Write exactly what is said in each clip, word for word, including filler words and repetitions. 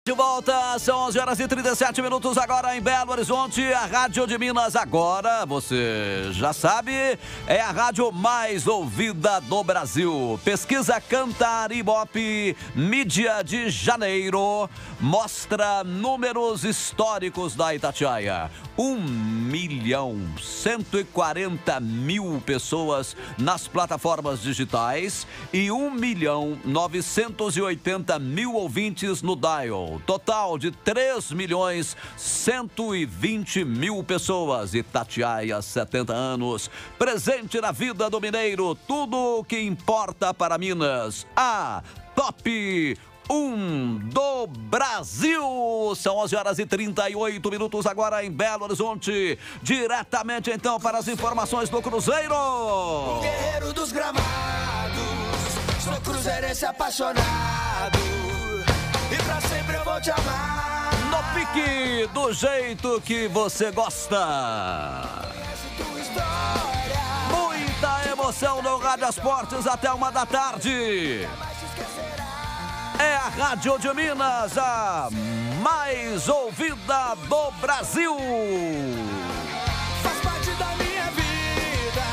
De volta, são onze horas e trinta e sete minutos agora em Belo Horizonte, a Rádio de Minas agora, você já sabe, é a rádio mais ouvida do Brasil. Pesquisa Cantar Ibope, mídia de janeiro, mostra números históricos da Itatiaia. Um milhão cento e quarenta mil pessoas nas plataformas digitais e um milhão novecentos e oitenta mil ouvintes no dial. Total de três milhões cento e vinte mil pessoas. Itatiaia, setenta anos, presente na vida do mineiro, tudo o que importa para Minas. A Top um do Brasil. São onze horas e trinta e oito minutos agora em Belo Horizonte. Diretamente então para as informações do Cruzeiro. O guerreiro dos gramados, sou cruzeirense apaixonado e pra sempre eu vou te amar. No pique, do jeito que você gosta. Muita emoção no Rádio Esportes até uma da tarde. É a Rádio de Minas, a mais ouvida do Brasil. Faz parte da minha vida,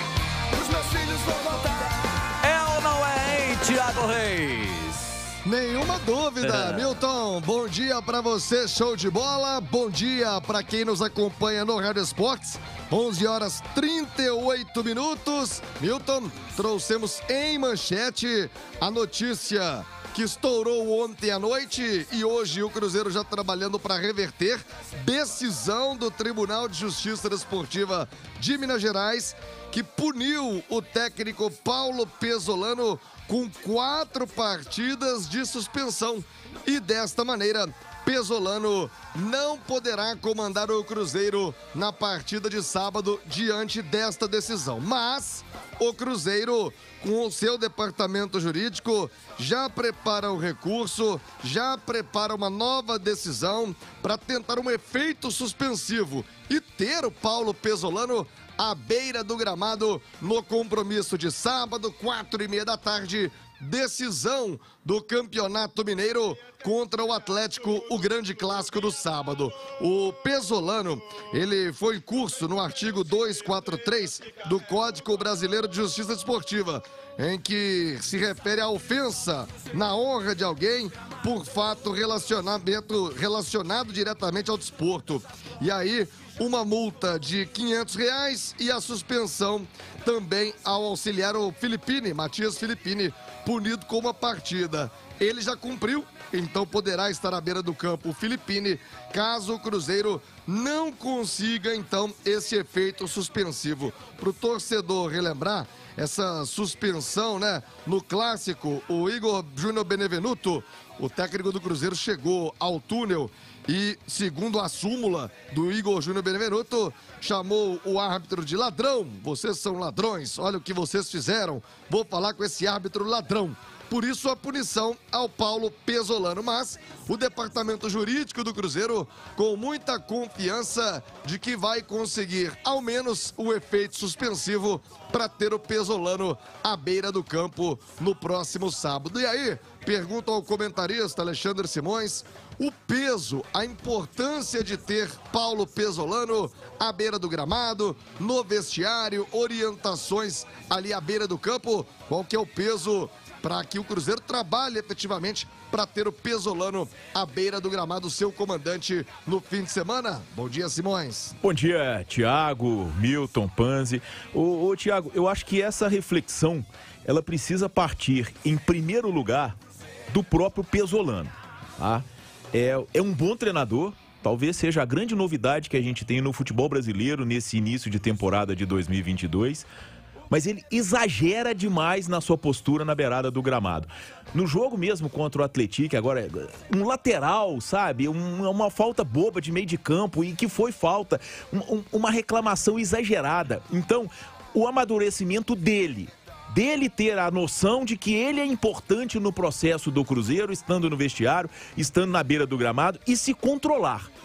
os meus filhos vão voltar. É ou não é, hein, Thiago Reis? Nenhuma dúvida, Milton. Bom dia pra você, show de bola. Bom dia pra quem nos acompanha no Rádio Esportes. onze horas e trinta e oito minutos. Milton, trouxemos em manchete a notícia que estourou ontem à noite e hoje o Cruzeiro já trabalhando para reverter decisão do Tribunal de Justiça Desportiva de Minas Gerais, que puniu o técnico Paulo Pesolano com quatro partidas de suspensão. E desta maneira, Pesolano não poderá comandar o Cruzeiro na partida de sábado diante desta decisão. Mas o Cruzeiro, com o seu departamento jurídico, já prepara o recurso, já prepara uma nova decisão para tentar um efeito suspensivo e ter o Paulo Pesolano à beira do gramado no compromisso de sábado, quatro e meia da tarde, decisão do Campeonato Mineiro contra o Atlético, o grande clássico do sábado. O Pesolano, ele foi em curso no artigo duzentos e quarenta e três do Código Brasileiro de Justiça Desportiva, em que se refere à ofensa na honra de alguém por fato relacionamento, relacionado diretamente ao desporto. E aí, uma multa de quinhentos reais e a suspensão também ao auxiliar o Filippini, Matias Filippini, punido com uma partida. Ele já cumpriu, então poderá estar à beira do campo o Filippini, caso o Cruzeiro não consiga, então, esse efeito suspensivo. Para o torcedor relembrar, essa suspensão, né, no clássico, o Igor Júnior Benevenuto, o técnico do Cruzeiro, chegou ao túnel e, segundo a súmula do Igor Júnior Benevenuto, chamou o árbitro de ladrão. Vocês são ladrões, olha o que vocês fizeram, vou falar com esse árbitro ladrão. Por isso a punição ao Paulo Pesolano. Mas o departamento jurídico do Cruzeiro, com muita confiança de que vai conseguir ao menos o efeito suspensivo para ter o Pesolano à beira do campo no próximo sábado. E aí, pergunto ao comentarista Alexandre Simões, o peso, a importância de ter Paulo Pesolano à beira do gramado, no vestiário, orientações ali à beira do campo, qual que é o peso para que o Cruzeiro trabalhe efetivamente para ter o Pesolano à beira do gramado, seu comandante, no fim de semana? Bom dia, Simões. Bom dia, Thiago, Milton, Panzi. Ô, ô Thiago, eu acho que essa reflexão, ela precisa partir, em primeiro lugar, do próprio Pesolano, tá? É, é um bom treinador, talvez seja a grande novidade que a gente tem no futebol brasileiro nesse início de temporada de dois mil e vinte e dois, mas ele exagera demais na sua postura na beirada do gramado. No jogo mesmo contra o Atlético, agora, um lateral, sabe? Um, uma falta boba de meio de campo, e que foi falta, um, uma reclamação exagerada. Então, o amadurecimento dele, dele ter a noção de que ele é importante no processo do Cruzeiro, estando no vestiário, estando na beira do gramado, e se controlar.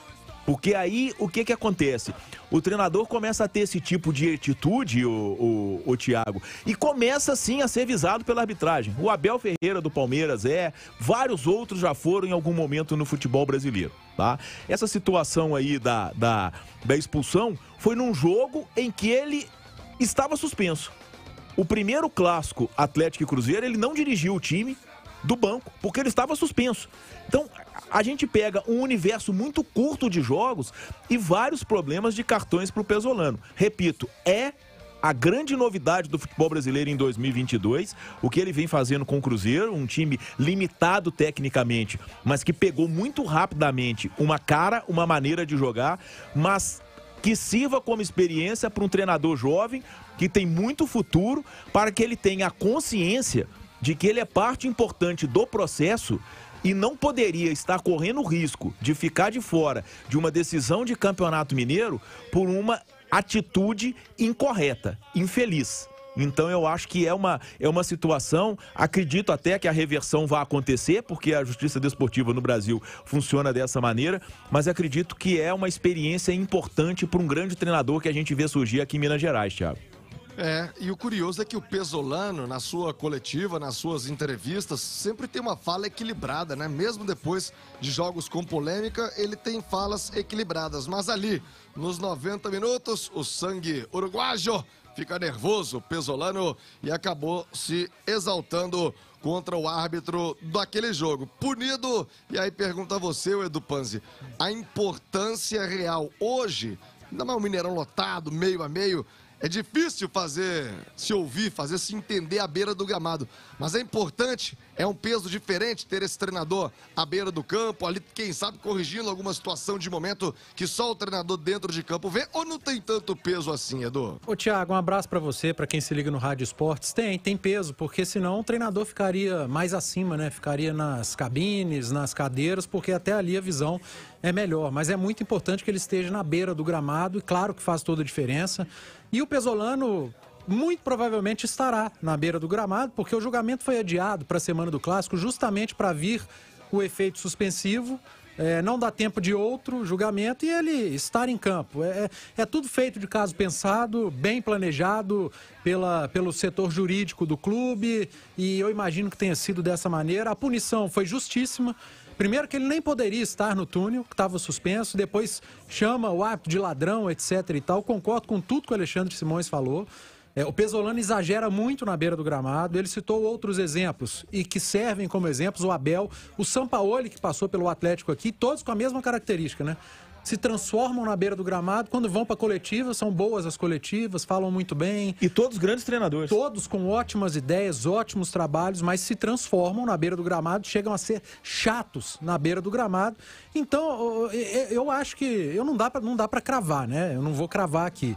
Porque aí, o que que acontece? O treinador começa a ter esse tipo de atitude, o, o, o Thiago, e começa, sim, a ser visado pela arbitragem. O Abel Ferreira do Palmeiras é, vários outros já foram em algum momento no futebol brasileiro, tá? Essa situação aí da, da, da expulsão foi num jogo em que ele estava suspenso. O primeiro clássico Atlético e Cruzeiro, ele não dirigiu o time do banco, porque ele estava suspenso. Então, a gente pega um universo muito curto de jogos e vários problemas de cartões para o Pesolano. Repito, é a grande novidade do futebol brasileiro em dois mil e vinte e dois, o que ele vem fazendo com o Cruzeiro, um time limitado tecnicamente, mas que pegou muito rapidamente uma cara, uma maneira de jogar, mas que sirva como experiência para um treinador jovem que tem muito futuro, para que ele tenha a consciência de que ele é parte importante do processo e não poderia estar correndo o risco de ficar de fora de uma decisão de Campeonato Mineiro por uma atitude incorreta, infeliz. Então eu acho que é uma, é uma situação, acredito até que a reversão vai acontecer, porque a justiça desportiva no Brasil funciona dessa maneira, mas acredito que é uma experiência importante para um grande treinador que a gente vê surgir aqui em Minas Gerais, Thiago. É, e o curioso é que o Pesolano, na sua coletiva, nas suas entrevistas, sempre tem uma fala equilibrada, né? Mesmo depois de jogos com polêmica, ele tem falas equilibradas. Mas ali, nos noventa minutos, o sangue uruguaio fica nervoso, Pesolano, e acabou se exaltando contra o árbitro daquele jogo. Punido, e aí pergunta a você, Edu Panzi, a importância real hoje, ainda mais um Mineirão lotado, meio a meio, é difícil fazer, se ouvir, fazer se entender à beira do gramado. Mas é importante, é um peso diferente ter esse treinador à beira do campo, ali, quem sabe, corrigindo alguma situação de momento que só o treinador dentro de campo vê, ou não tem tanto peso assim, Edu? Ô, Thiago, um abraço pra você, pra quem se liga no Rádio Esportes. Tem, tem peso, porque senão o treinador ficaria mais acima, né? Ficaria nas cabines, nas cadeiras, porque até ali a visão é melhor. Mas é muito importante que ele esteja na beira do gramado, e claro que faz toda a diferença. E o Pesolano muito provavelmente estará na beira do gramado, porque o julgamento foi adiado para a semana do Clássico justamente para vir o efeito suspensivo, é, não dá tempo de outro julgamento e ele estar em campo. É, é tudo feito de caso pensado, bem planejado pela, pelo setor jurídico do clube, e eu imagino que tenha sido dessa maneira. A punição foi justíssima. Primeiro que ele nem poderia estar no túnel, que estava suspenso, depois chama o árbitro de ladrão, etc e tal. Concordo com tudo que o Alexandre Simões falou. É, o Pesolano exagera muito na beira do gramado, ele citou outros exemplos e que servem como exemplos, o Abel, o Sampaoli, que passou pelo Atlético aqui, todos com a mesma característica, né? Se transformam na beira do gramado, quando vão para coletivas, são boas as coletivas, falam muito bem. E todos grandes treinadores. Todos com ótimas ideias, ótimos trabalhos, mas se transformam na beira do gramado, chegam a ser chatos na beira do gramado. Então, eu acho que eu não dá para não dá para cravar, né? Eu não vou cravar aqui,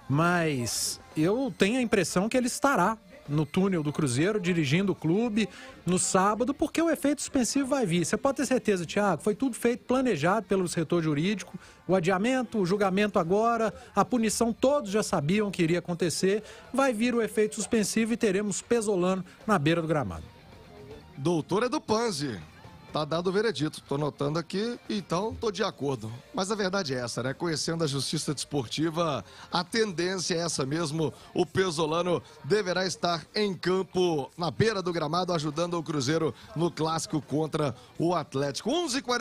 mas eu tenho a impressão que ele estará no túnel do Cruzeiro, dirigindo o clube no sábado, porque o efeito suspensivo vai vir. Você pode ter certeza, Thiago, foi tudo feito, planejado pelo setor jurídico, o adiamento, o julgamento agora, a punição, todos já sabiam que iria acontecer, vai vir o efeito suspensivo e teremos Pesolano na beira do gramado. Doutor Edu Panzi, tá dado o veredito, tô notando aqui, então tô de acordo. Mas a verdade é essa, né? Conhecendo a justiça desportiva, a tendência é essa mesmo. O Pesolano deverá estar em campo, na beira do gramado, ajudando o Cruzeiro no clássico contra o Atlético. onze e quarenta